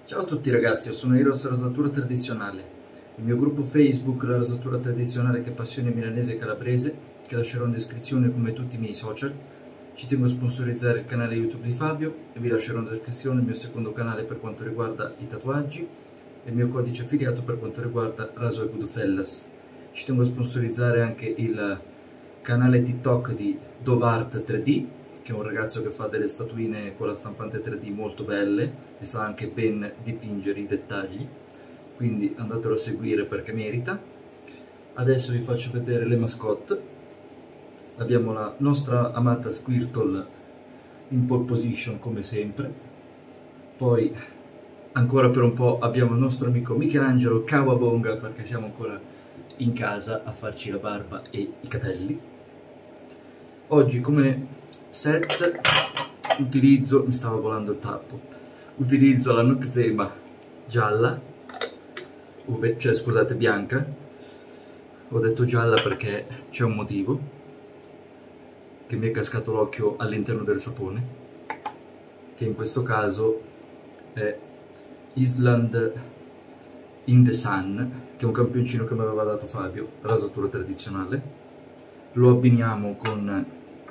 Ciao a tutti ragazzi, io sono Eros Rasatura Tradizionale, il mio gruppo Facebook La Rasatura Tradizionale che è passione milanese e calabrese, che lascerò in descrizione come tutti i miei social. Ci tengo a sponsorizzare il canale YouTube di Fabio e vi lascerò in descrizione il mio secondo canale per quanto riguarda i tatuaggi e il mio codice affiliato per quanto riguarda Raso e Goodfellas. Ci tengo a sponsorizzare anche il canale TikTok di Dovart 3D, che è un ragazzo che fa delle statuine con la stampante 3D molto belle e sa anche ben dipingere i dettagli, quindi andatelo a seguire perché merita. Adesso vi faccio vedere le mascotte. Abbiamo la nostra amata Squirtle in pole position come sempre, poi ancora per un po' abbiamo il nostro amico Michelangelo Kawabonga perché siamo ancora in casa a farci la barba e i capelli. Oggi come set utilizzo, mi stava volando il tappo, utilizzo la Noxzema gialla, cioè scusate bianca, ho detto gialla perché c'è un motivo, che mi è cascato l'occhio all'interno del sapone, che in questo caso è Island in the Sun, che è un campioncino che mi aveva dato Fabio, rasatura tradizionale. Lo abbiniamo con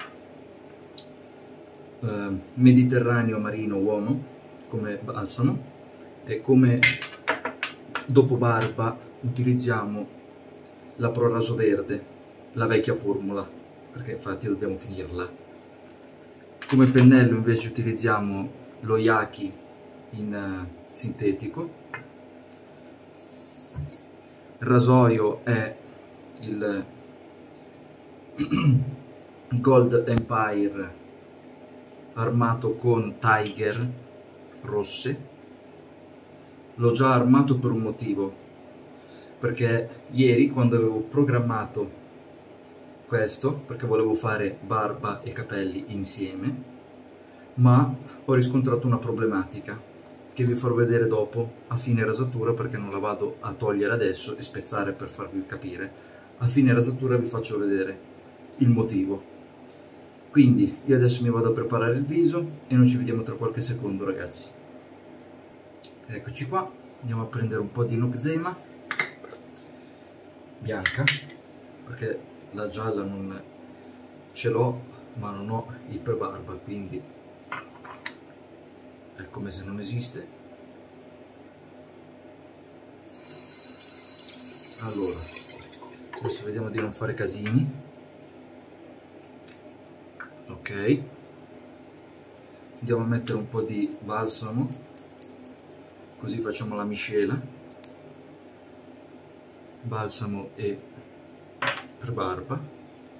Mediterraneo marino uomo come balsamo e come dopo barba utilizziamo la Pro Raso Verde, la vecchia formula, perché infatti dobbiamo finirla. Come pennello invece utilizziamo lo Yaki in sintetico. Il rasoio è il Gold Empire armato con Tiger rosse. L'ho già armato per un motivo, perché ieri quando avevo programmato questo, perché volevo fare barba e capelli insieme, ma ho riscontrato una problematica che vi farò vedere dopo a fine rasatura, perché non la vado a togliere adesso e spezzare per farvi capire. A fine rasatura vi faccio vedere il motivo. Quindi io adesso mi vado a preparare il viso e noi ci vediamo tra qualche secondo ragazzi. Eccoci qua, andiamo a prendere un po' di Noxzema bianca, perché la gialla non ce l'ho ma non ho il prebarba, quindi è come se non esiste. Allora, adesso vediamo di non fare casini. Ok, andiamo a mettere un po' di balsamo, così facciamo la miscela, balsamo e prebarba.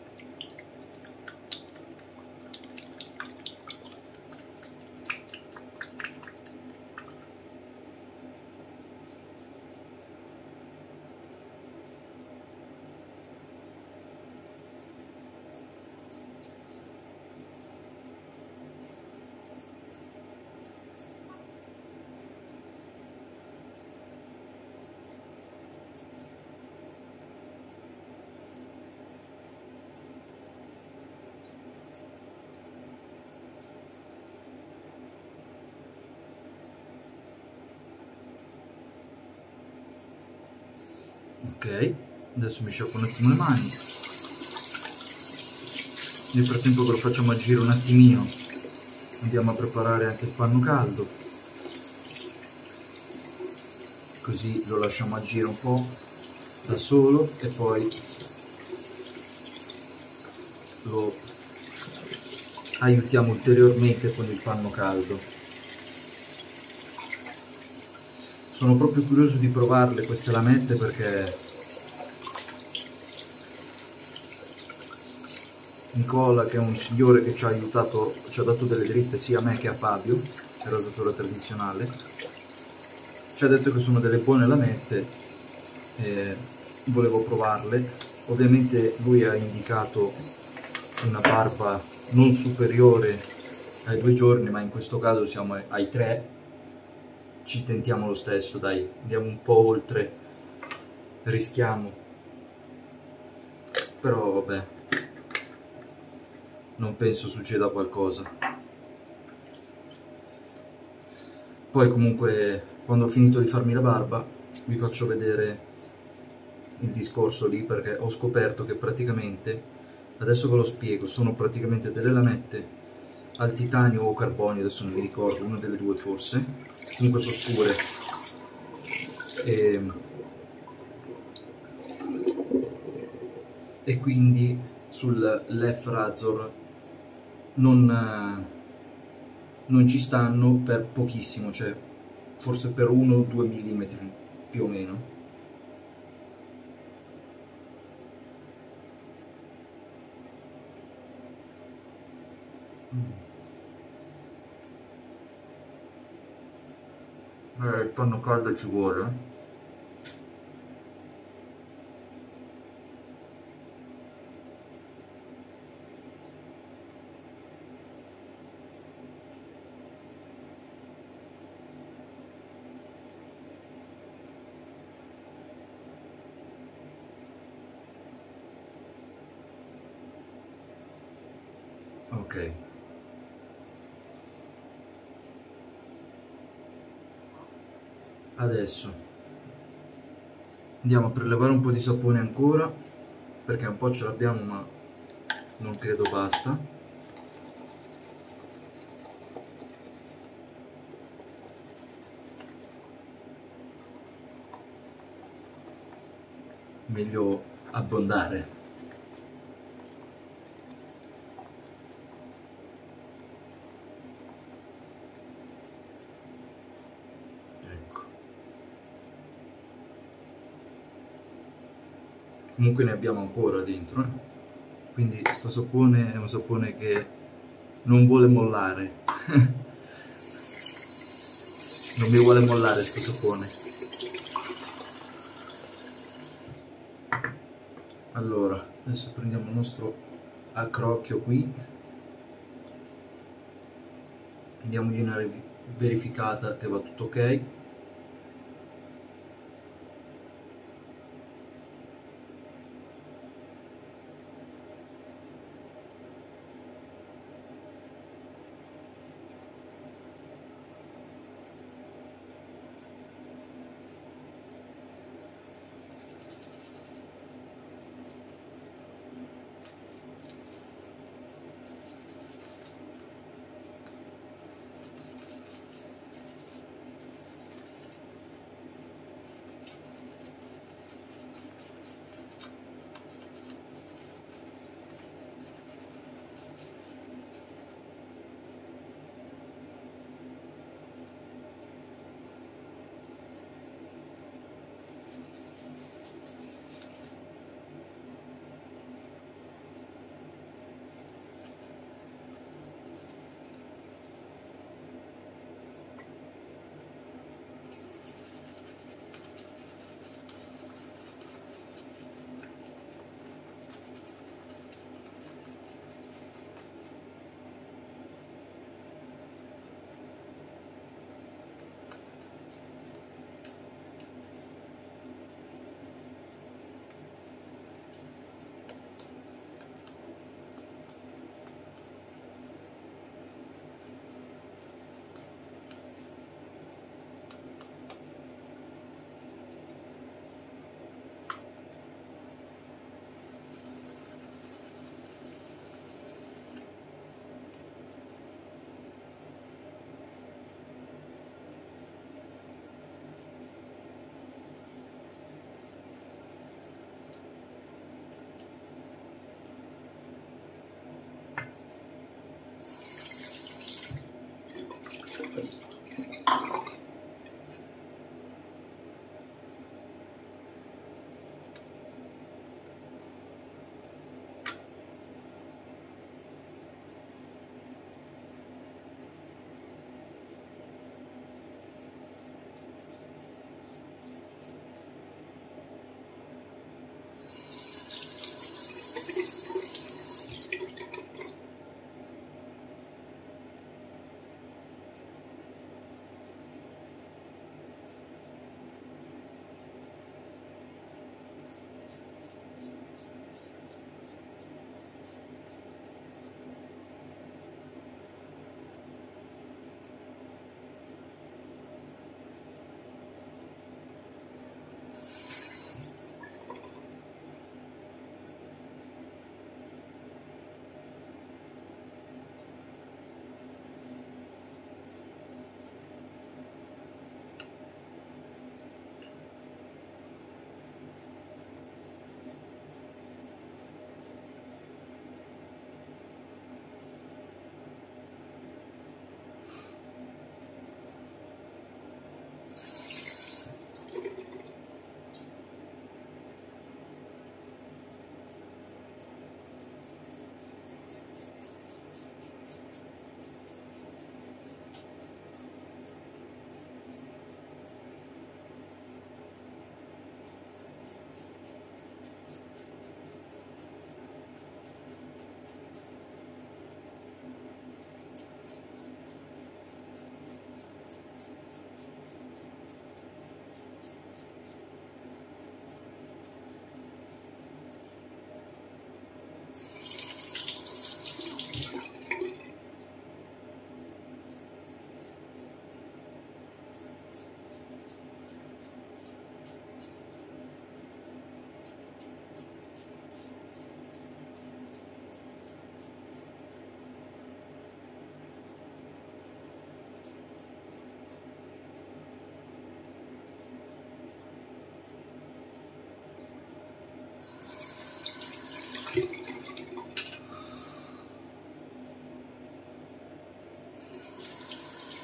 Ok, adesso mi sciacquo un attimo le mani. Nel frattempo che lo facciamo agire un attimino andiamo a preparare anche il panno caldo, così lo lasciamo agire un po' da solo e poi lo aiutiamo ulteriormente con il panno caldo. Sono proprio curioso di provarle queste lamette perché Nicola, che è un signore che ci ha aiutato, ci ha dato delle dritte sia a me che a Fabio, il rasatura tradizionale, ci ha detto che sono delle buone lamette e volevo provarle. Ovviamente lui ha indicato una barba non superiore ai 2 giorni, ma in questo caso siamo ai 3. Ci tentiamo lo stesso, dai, andiamo un po' oltre, rischiamo, però vabbè, non penso succeda qualcosa. Poi comunque quando ho finito di farmi la barba vi faccio vedere il discorso lì, perché ho scoperto che praticamente, adesso ve lo spiego, sono praticamente delle lamette al titanio o carbonio, adesso non mi ricordo, una delle due forse, comunque sono scure, e quindi sul Lef Razor non ci stanno per pochissimo, cioè forse per 1-2 mm più o meno. Il panno caldo ci vuole. Ok. Adesso andiamo a prelevare un po' di sapone ancora, perché un po' ce l'abbiamo ma non credo basta. Meglio abbondare. Ecco. Comunque ne abbiamo ancora dentro, quindi questo sapone è un sapone che non vuole mollare. Non mi vuole mollare sto sapone. Allora, adesso prendiamo il nostro accrocchio qui, diamogli una verificata che va tutto ok.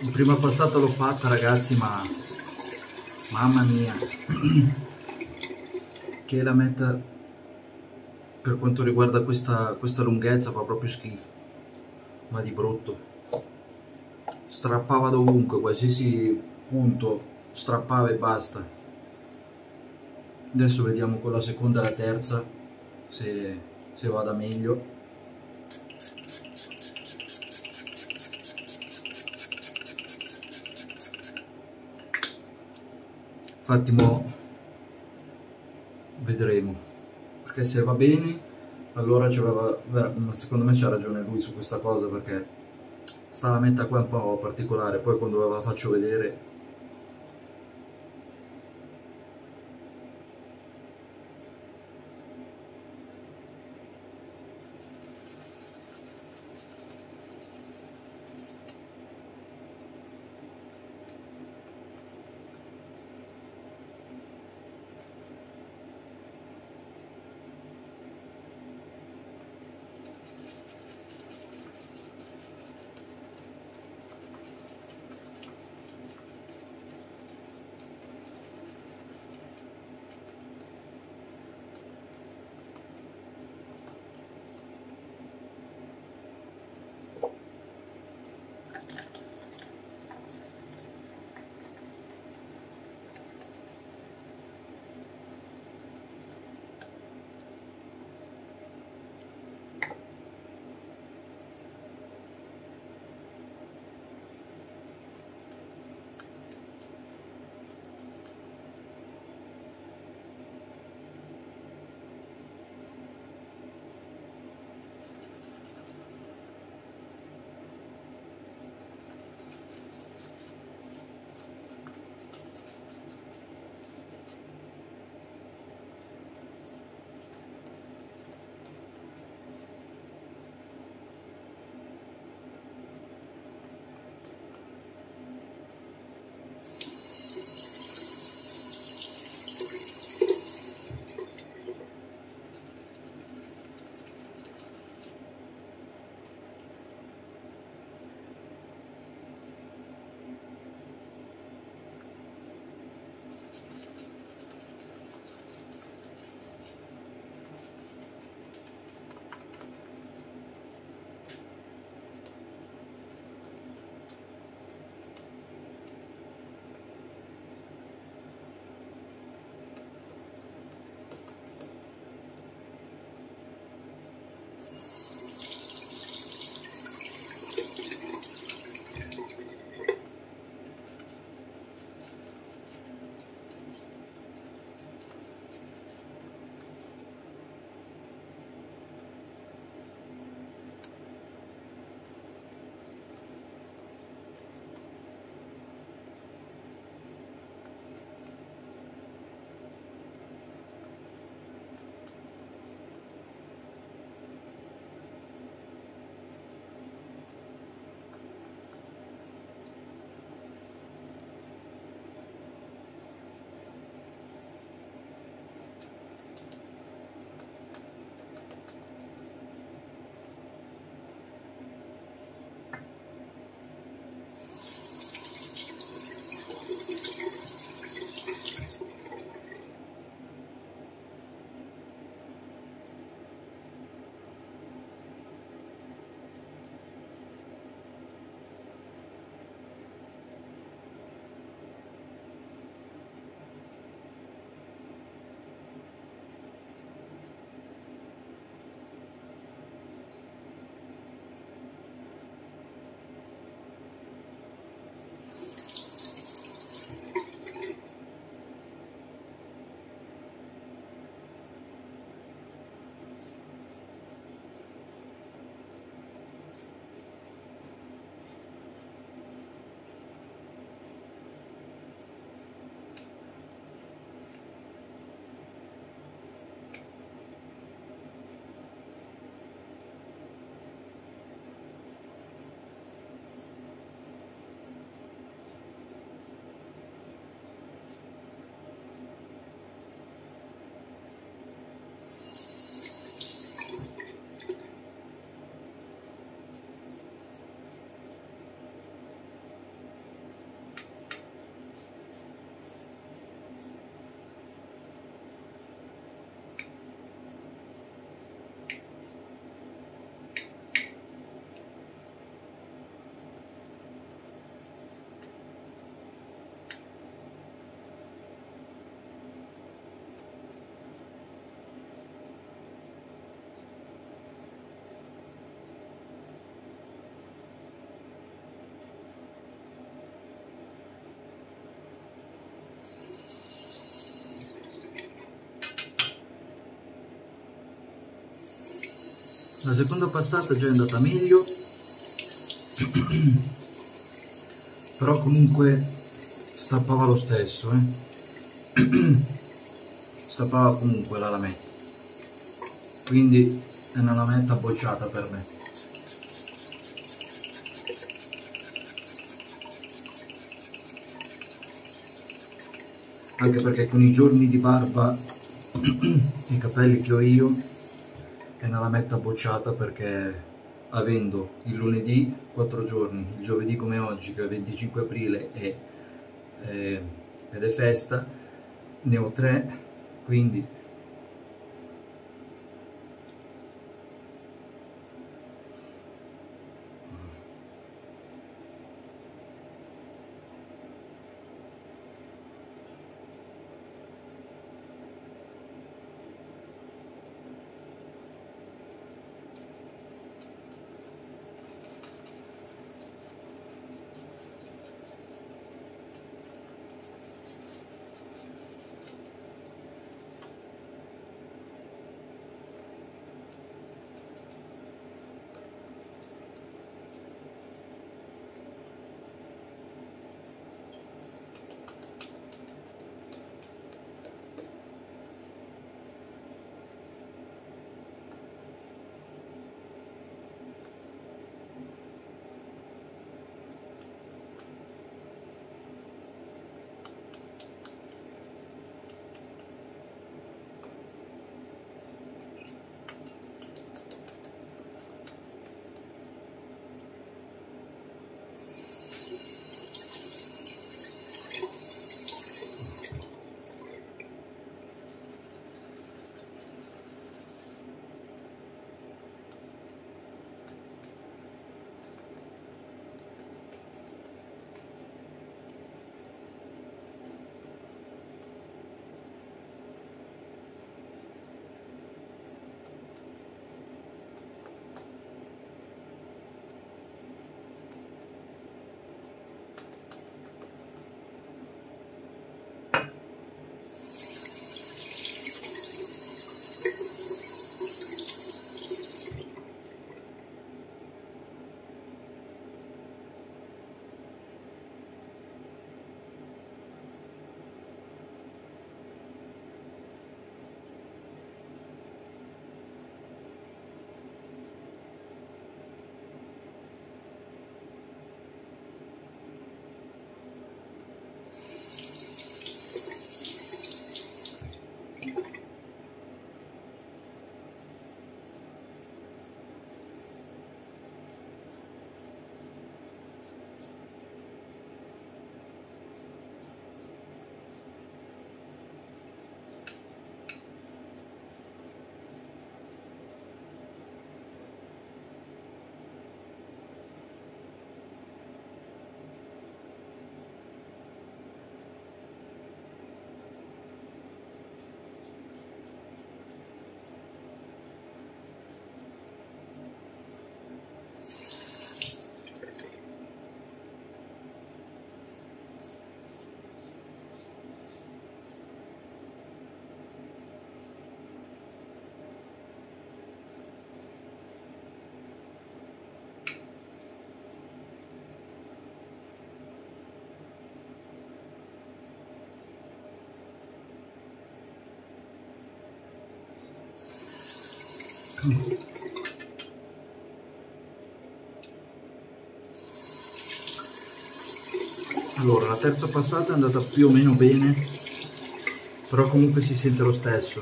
in prima passata l'ho fatta ragazzi, ma mamma mia, che la meta per quanto riguarda questa lunghezza fa proprio schifo, ma di brutto. Strappava dovunque, qualsiasi punto strappava e basta. Adesso vediamo con la seconda e la terza se vada meglio. Infatti mo vedremo, perché se va bene allora secondo me c'ha ragione lui su questa cosa, perché sta la meta qua un po' particolare, poi quando ve la faccio vedere. La seconda passata già è andata meglio, però comunque strappava lo stesso, strappava comunque la lametta, quindi è una lametta bocciata per me. Anche perché con i giorni di barba i capelli che ho io è una lametta bocciata, perché avendo il lunedì 4 giorni, il giovedì come oggi che è il 25 aprile ed è festa, ne ho 3, quindi allora la terza passata è andata più o meno bene, però comunque si sente lo stesso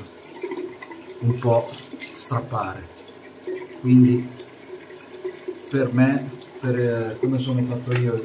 un po' strappare, quindi per me, per come sono fatto io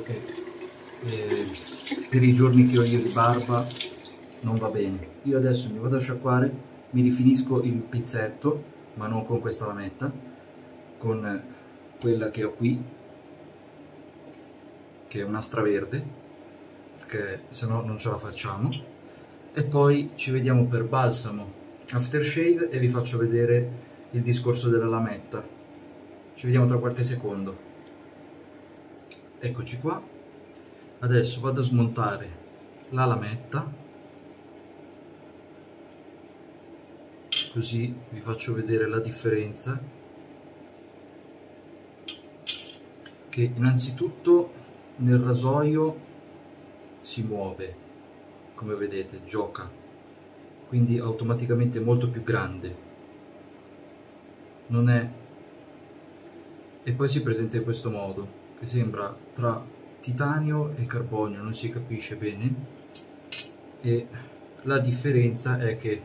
per i giorni che ho io di barba, non va bene. Io adesso mi vado a sciacquare, mi rifinisco il pizzetto, ma non con questa lametta, con quella che ho qui, che è una straverde, perché se no non ce la facciamo, e poi ci vediamo per balsamo aftershave e vi faccio vedere il discorso della lametta. Ci vediamo tra qualche secondo. Eccoci qua. Adesso vado a smontare la lametta, così vi faccio vedere la differenza. che innanzitutto nel rasoio si muove, come vedete, gioca, quindi automaticamente molto più grande, non è, e poi si presenta in questo modo, che sembra tra titanio e carbonio, non si capisce bene, e la differenza è che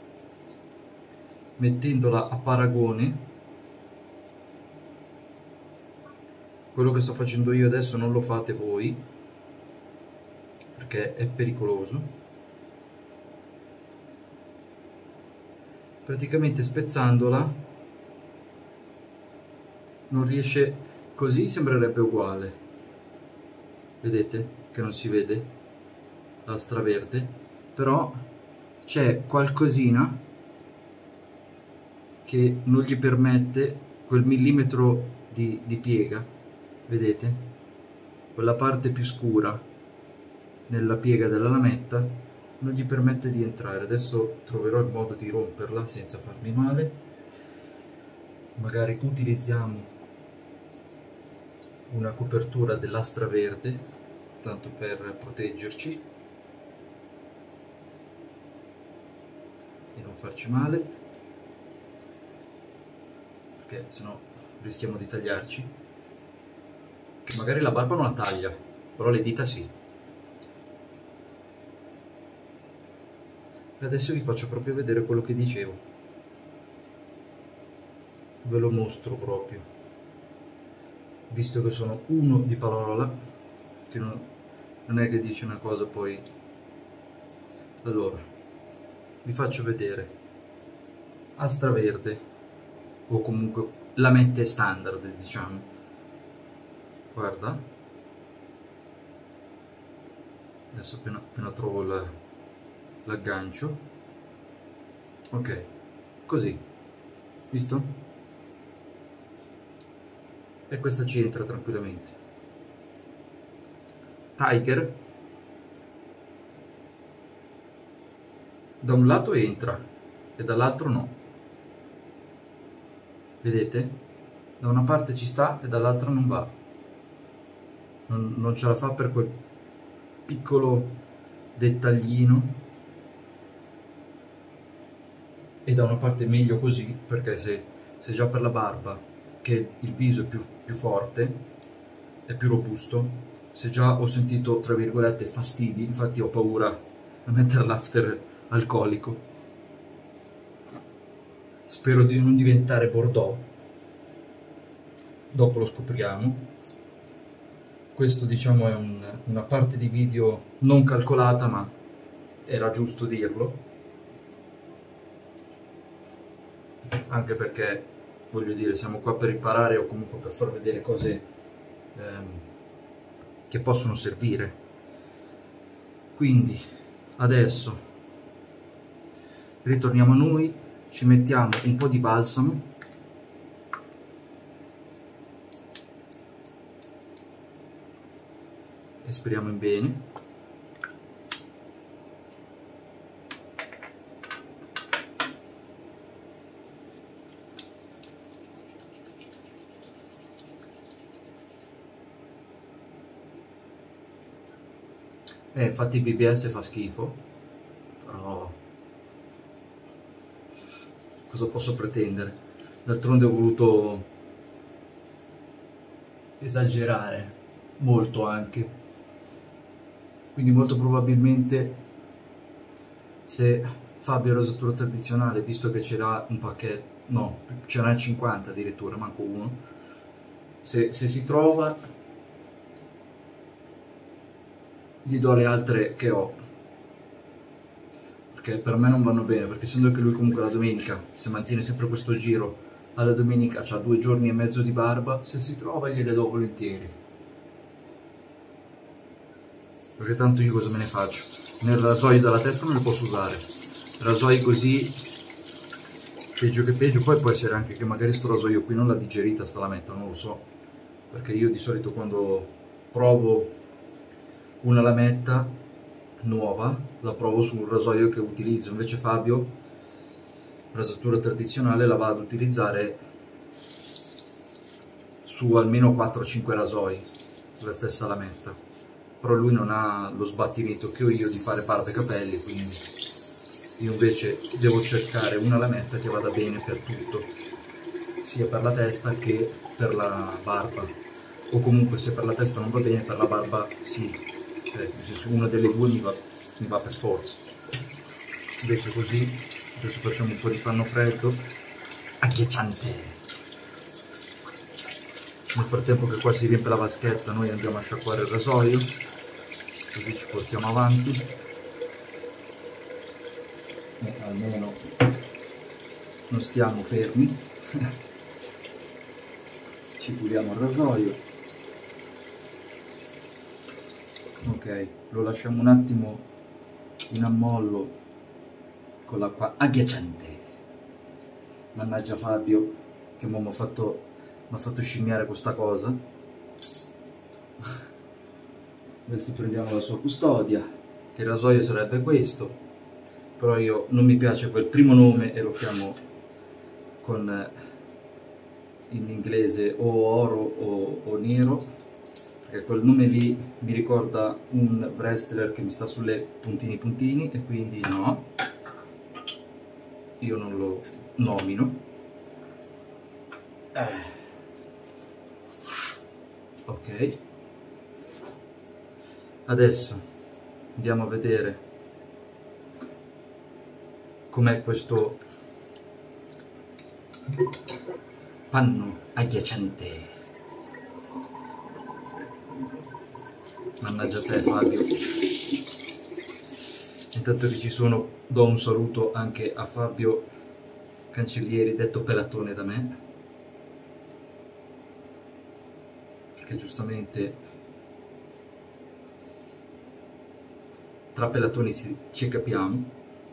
mettendola a paragone, quello che sto facendo io adesso non lo fate voi, perché è pericoloso. Praticamente spezzandola non riesce, così sembrerebbe uguale, vedete che non si vede la straverde, però c'è qualcosina che non gli permette quel millimetro di piega, vedete? Quella parte più scura nella piega della lametta non gli permette di entrare. Adesso troverò il modo di romperla senza farmi male, magari utilizziamo una copertura dell'astra verde tanto per proteggerci e non farci male, perché sennò rischiamo di tagliarci, che magari la barba non la taglia, però le dita sì. E adesso vi faccio proprio vedere quello che dicevo, ve lo mostro proprio, visto che sono uno di parola, che non è che dice una cosa poi. Allora vi faccio vedere astra verde, o comunque lamette standard, diciamo. Guarda, adesso appena trovo l'aggancio, ok, così, visto? E questa ci entra tranquillamente. Tiger da un lato entra e dall'altro no, vedete? Da una parte ci sta e dall'altra non va, non ce la fa per quel piccolo dettaglino, e da una parte meglio così, perché se già per la barba, che il viso è più forte, è più robusto, se già ho sentito tra virgolette fastidi, infatti ho paura a mettere l'after alcolico, spero di non diventare Bordeaux, dopo lo scopriamo. Questo diciamo è una parte di video non calcolata, ma era giusto dirlo, anche perché voglio dire, siamo qua per imparare o comunque per far vedere cose che possono servire. Quindi adesso ritorniamo a noi, ci mettiamo un po' di balsamo, e speriamo in bene. Infatti il BBS fa schifo, però cosa posso pretendere? D'altronde ho voluto esagerare molto anche, quindi molto probabilmente se Fabio Rosatura Tradizionale, visto che c'era un pacchetto, no, ce n'è 50 addirittura, manco uno, se si trova gli do le altre che ho, perché per me non vanno bene, perché essendo che lui comunque la domenica, se mantiene sempre questo giro, alla domenica c'ha 2 giorni e mezzo di barba, se si trova gliele do volentieri, perché tanto io cosa me ne faccio? Nel rasoio dalla testa me lo posso usare, rasoi così peggio che peggio. Poi può essere anche che magari sto rasoio qui non l'ha digerita sta lametta, non lo so, perché io di solito quando provo una lametta nuova la provo su un rasoio che utilizzo, invece Fabio rasatura tradizionale la va ad utilizzare su almeno 4-5 rasoi, la stessa lametta, però lui non ha lo sbattimento che ho io di fare barba e capelli, quindi io invece devo cercare una lametta che vada bene per tutto, sia per la testa che per la barba, o comunque se per la testa non va bene, per la barba sì, cioè se una delle due mi va per forza. Invece così, adesso facciamo un po' di panno freddo, agghiacciante. Nel frattempo che qua si riempie la vaschetta, noi andiamo a sciacquare il rasoio, così ci portiamo avanti. E almeno non stiamo fermi. Ci puliamo il rasoio. Ok, lo lasciamo un attimo in ammollo con l'acqua agghiacciante. Mannaggia Fabio, che mi ha fatto scimmiare questa cosa. Adesso prendiamo la sua custodia, che il rasoio sarebbe questo, però io non mi piace quel primo nome e lo chiamo con in inglese o oro o nero, perché quel nome lì mi ricorda un wrestler che mi sta sulle puntini e quindi no, io non lo nomino. Ok, adesso andiamo a vedere com'è questo panno agghiacciante. Mannaggia te Fabio. Intanto che ci sono, do un saluto anche a Fabio Cancellieri, detto Pelatone da me, perché giustamente tra pelatoni ci capiamo.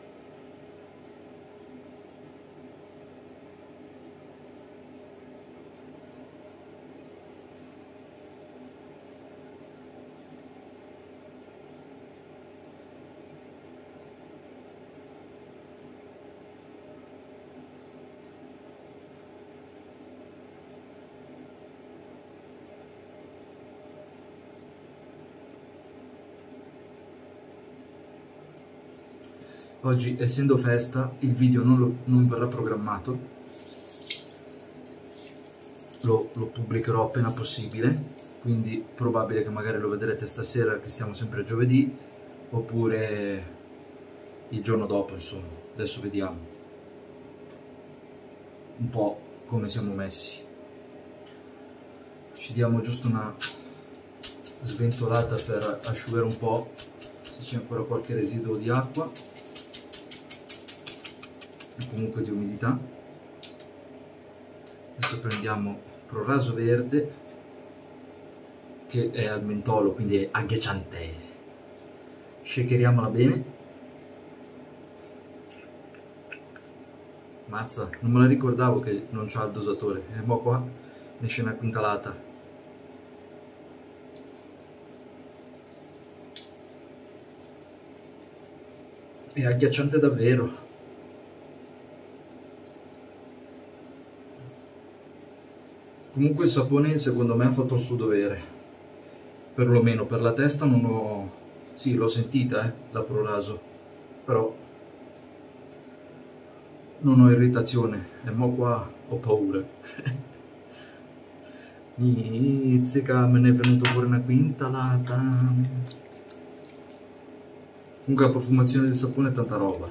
Oggi, essendo festa, il video non verrà programmato, lo pubblicherò appena possibile, quindi probabile che magari lo vedrete stasera, che stiamo sempre a giovedì, oppure il giorno dopo, insomma. Adesso vediamo un po' come siamo messi. Ci diamo giusto una sventolata per asciugare un po', se c'è ancora qualche residuo di acqua e comunque di umidità. Adesso prendiamo Proraso verde, che è al mentolo, quindi è agghiacciante. Shakeriamola bene. Mazza, non me la ricordavo che non c'ha il dosatore, e mo qua ne esce una quintalata. È agghiacciante davvero. Comunque il sapone secondo me ha fatto il suo dovere, perlomeno per la testa non ho... sì, l'ho sentita la Proraso, però non ho irritazione e mo qua ho paura. Izzica, me ne è venuto fuori una quintalata. Comunque la profumazione del sapone è tanta roba.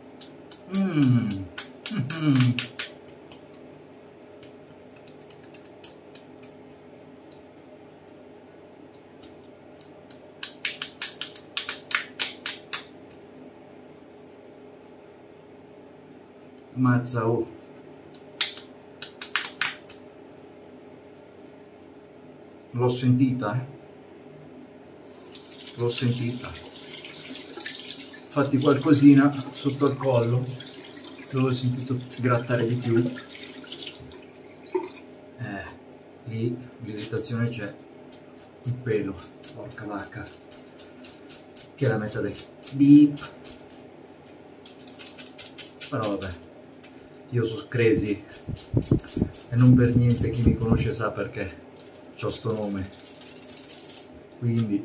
Mazza, oh. L'ho sentita, l'ho sentita. Infatti qualcosina sotto al collo l'ho sentito grattare di più. Lì l'irritazione c'è, un pelo, porca vacca, che è la meta del beep. Però vabbè, io sono Crazy e non per niente chi mi conosce sa perché c'ho sto nome, quindi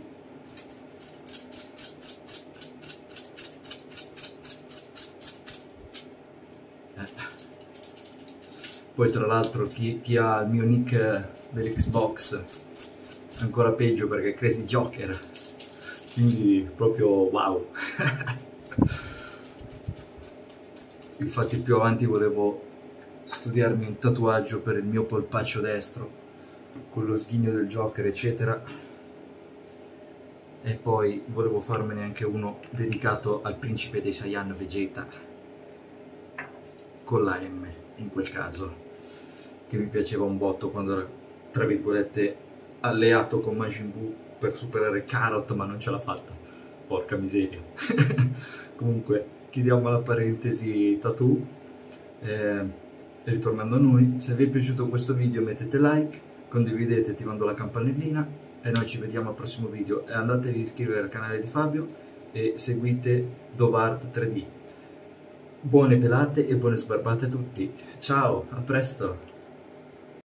poi tra l'altro chi ha il mio nick dell'Xbox è ancora peggio perché è Crazy Joker, quindi proprio wow. Infatti più avanti volevo studiarmi un tatuaggio per il mio polpaccio destro con lo sghigno del Joker eccetera, e poi volevo farmene anche uno dedicato al principe dei Saiyan Vegeta con la M in quel caso, che mi piaceva un botto quando era tra virgolette alleato con Majin Buu per superare Carrot, ma non ce l'ha fatta, porca miseria. Comunque chiudiamo la parentesi tattoo, ritornando a noi, se vi è piaciuto questo video mettete like, condividete attivando la campanellina e noi ci vediamo al prossimo video, e andatevi a iscrivere al canale di Fabio e seguite Dovart 3D. Buone pelate e buone sbarbate a tutti, ciao, a presto!